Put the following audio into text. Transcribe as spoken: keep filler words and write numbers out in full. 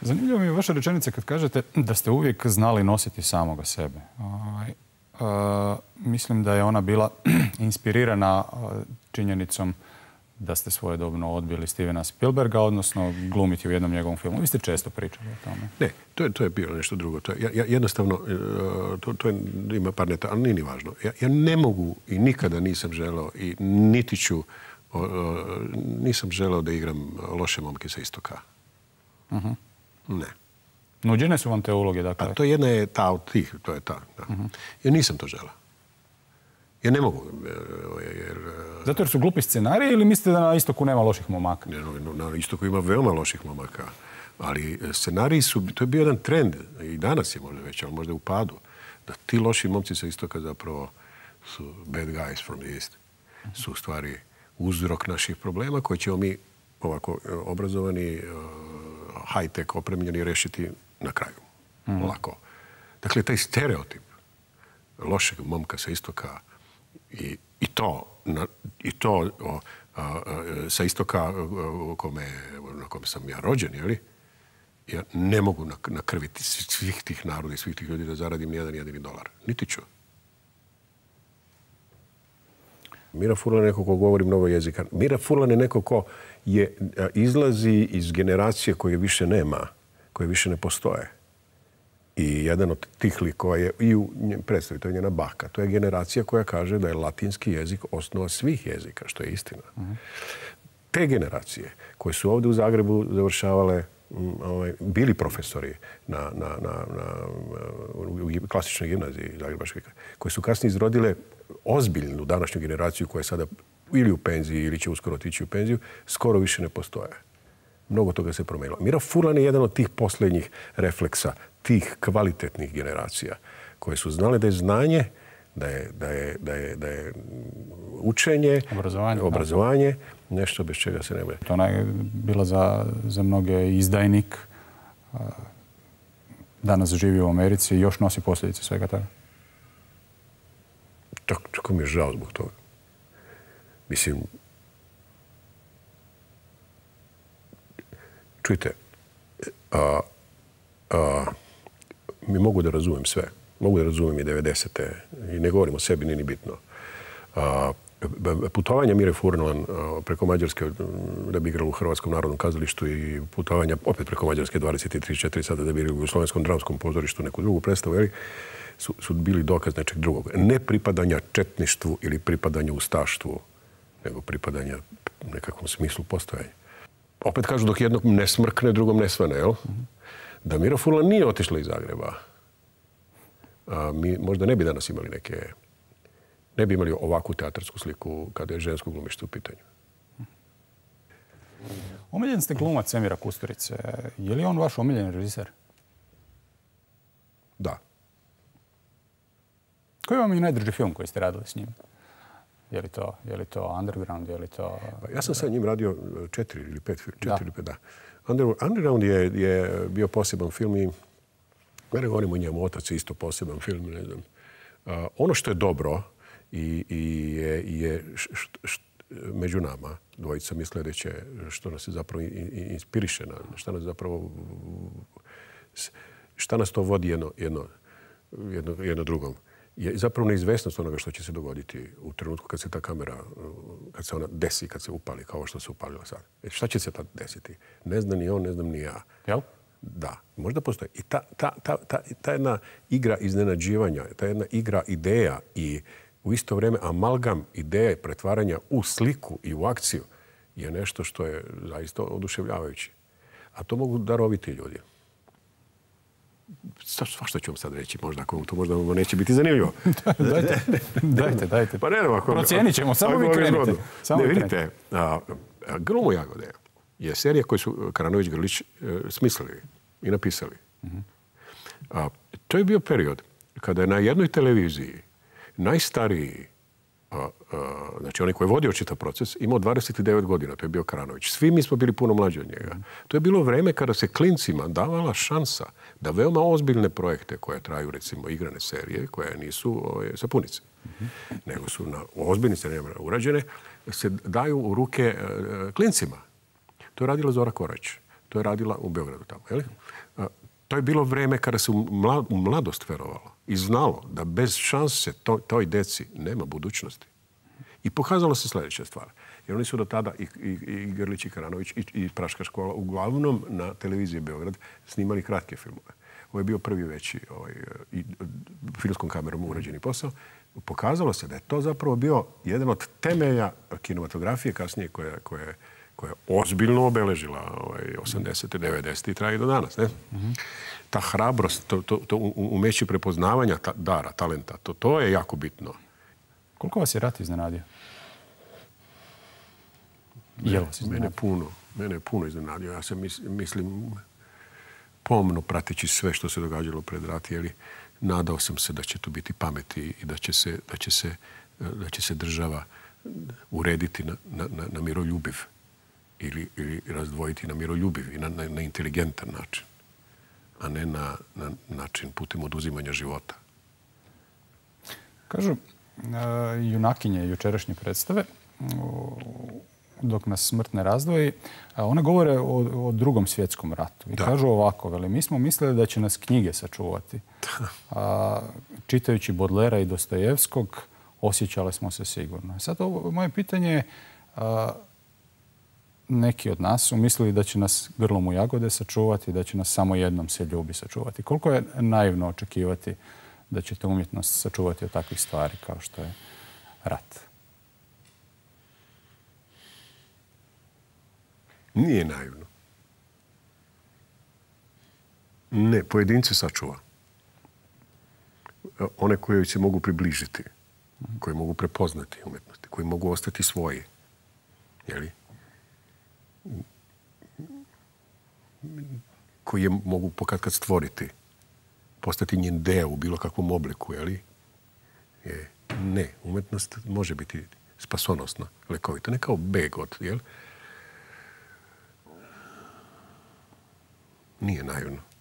Zanimljivo mi je vaša rečenica kad kažete da ste uvijek znali nositi samoga sebe. Ovaj, uh, mislim da je ona bila inspirirana uh, činjenicom da ste svojedobno odbili Stevena Spielberga, odnosno glumiti u jednom njegovom filmu. Vi ste često pričali o tome. Ne, to je, to je bilo nešto drugo. To je, ja, jednostavno, to, to je, ima par neta, ali nije ni važno. Ja, ja ne mogu i nikada nisam želeo i niti ću, o, o, nisam želeo da igram loše momke sa istoka. Uh-huh. Ne. Nuđene su vam te uloge, dakle? A to jedna je ta od tih, to je ta. Da. Uh-huh. Ja nisam to želeo. Ja ne mogu, jer... Zato jer su glupi scenariji ili mislite da na istoku nema loših momaka? Ne, na istoku ima veoma loših momaka. Ali scenariji su, to je bio jedan trend, i danas je možda već, ali možda u padu, da ti loši momci sa istoka zapravo su bad guys from the east. Su u stvari uzrok naših problema koje ćemo mi ovako obrazovani, high-tech opremljeni rešiti na kraju. Mm. Lako. Dakle, taj stereotip lošeg momka sa istoka i, i to, na, i to o, a, a, sa istoka o kome, na kome sam ja rođen, jeli? Ja ne mogu nakrviti svih tih naroda i svih tih ljudi da zaradim nijedan jedini dolar. Niti ću. Mira Furlan je neko ko govori mnogo jezika. Mira Furlan je neko ko je, a, izlazi iz generacije koje više nema, koje više ne postoje. I jedan od tih likova je i u predstavi, to je njena baka. To je generacija koja kaže da je latinski jezik osnova svih jezika, što je istina. Uh-huh. Te generacije koje su ovdje u Zagrebu završavale, ovaj, bili profesori na, na, na, na, u klasičnoj gimnaziji Zagrebačkoj, koje su kasnije izrodile ozbiljnu današnju generaciju koja je sada ili u penziji ili će uskoro otići u penziju, skoro više ne postoje. Mnogo toga se promenilo. Mira Furlan je jedan od tih posljednjih refleksa tih kvalitetnih generacija koje su znali da je znanje, da je, da je, da je, da je učenje, obrazovanje, obrazovanje nešto bez čega se ne bude. Ona je bila za, za mnoge izdajnik. Danas živi u Americi i još nosi posljedice svega toga. Tako, tako mi je žao zbog toga. Mislim, čujte, a, a, mi mogu da razumem sve. Mogu da razumem i devedesete. I ne govorim o sebi, nije ni bitno. A, putovanja Mire Furlan preko Mađarske da bi igrala u Hrvatskom narodnom kazalištu i putovanja opet preko Mađarske dvadeset tri četiri sata da bi igrala u Slovenskom dramskom pozorištu neku drugu predstavu, jeli, su, su bili dokaz nečeg drugog. Ne pripadanja četništvu ili pripadanja ustaštvu, nego pripadanja nekakvom smislu postojanja. Opet kažu dok jednog ne smrkne, drugom ne svane, jel? Mm-hmm. Da Mira Furlan nije otišla iz Zagreba, a mi možda ne bi danas imali neke, ne bi imali ovakvu teatarsku sliku kada je žensko glumište u pitanju. Omiljen ste glumac Emira Kusturice. Je li on vaš omiljen režiser? Da. Koji vam je najdraži film koji ste radili s njim? Je li to, je li to Underground, je li to... Pa ja sam sa njim radio četiri ili pet, četiri da. ili pet, da. Underground je, je bio poseban film i mene govorimo o njemu, Otac je isto poseban film, ne znam. Uh, ono što je dobro i, i je, je š, š, među nama, dvojica mi sljedeće, što nas je zapravo inspiriše, šta nas zapravo, šta nas to vodi jedno, jedno, jedno, jedno drugom. Je zapravo neizvesnost onoga što će se dogoditi u trenutku kad se ta kamera, kad se ona desi, kad se upali, kao što se upalila sad. E, šta će se tad desiti? Ne zna ni on, ne znam ni ja. Jel? Da, možda postoji. I ta, ta, ta, ta, ta jedna igra iznenađivanja, ta jedna igra ideja i u isto vrijeme amalgam ideje pretvaranja u sliku i u akciju je nešto što je zaista oduševljavajuće. A to mogu daroviti ljudi. Svašta ću vam sad reći, možda ako to možda vam neće biti zanimljivo. dajte, dajte, dajte. Pa ne, ne, ako... Procijenit ćemo, samo vi krenite. Samo ne, vidite, a, a, Grlom u Jagode je serija koju su Karanović Grlić e, smislili i napisali. Uh-huh. A, to je bio period kada je na jednoj televiziji najstariji, a, a, znači onaj koji je vodio čitav proces, imao dvadeset devet godina, to je bio Karanović. Svi mi smo bili puno mlađi od njega. Uh-huh. To je bilo vreme kada se klincima davala šansa da veoma ozbiljne projekte koje traju, recimo, igrane serije, koje nisu ove, sapunice, uh-huh. nego su na ozbiljnim serijama urađene, se daju u ruke e, klincima. To je radila Zora Korać. To To je radila u Beogradu tamo. Je li? To je bilo vreme kada se u mladost verovalo i znalo da bez šanse to, toj deci nema budućnosti. I pokazalo se sljedeća stvar. Jer oni su do tada, i, i, i Grlić i Karanović i, i Praška škola, uglavnom na televiziji Beograd snimali kratke filmove. Ovo je bio prvi veći ovaj, i filmskom kamerom urađeni posao. Pokazalo se da je to zapravo bio jedan od temelja kinematografije kasnije koja, koja, koja je ozbiljno obeležila ovaj, osamdesete, devedesete i traje do danas. Ne? Mm-hmm. Ta hrabrost, to, to, to umeće prepoznavanja ta, dara, talenta, to, to je jako bitno. Koliko vas je rat iznenadio? Je li vas iznenadio? Mene puno, mene puno iznenadio. Ja sam mis, mislim, pomno prateći sve što se događalo pred rat, jer nadao sam se da će to biti pameti i da će se, da će se, da će se država urediti na, na, na miroljubiv ili, ili razdvojiti na miroljubiv i na, na, na inteligentan način, a ne na, na način putem oduzimanja života. Kažu uh, junakinje jučerašnje predstave, uh, dok nas smrt ne razdvoji, one govore o, o drugom svjetskom ratu. I da. Kažu ovako, veli, mi smo mislili da će nas knjige sačuvati. A, čitajući Bodlera i Dostojevskog, osjećali smo se sigurno. Sad ovo, moje pitanje je, a, neki od nas su mislili da će nas grlom u jagode sačuvati, da će nas samo jednom se ljubi sačuvati. Koliko je naivno očekivati da ćete umjetnost sačuvati od takvih stvari kao što je rat? Nije naivno. Ne, pojedince sačuva. One koje se mogu približiti, koje mogu prepoznati umjetnosti, koji mogu ostati svoji. Jeli? Koji je mogu pokatkad stvoriti, postati njen deo u bilo kakvom obliku. Jeli? Je. Ne, umjetnost može biti spasonosna, lekovita. Ne kao beg od... Jel? Nije naivno.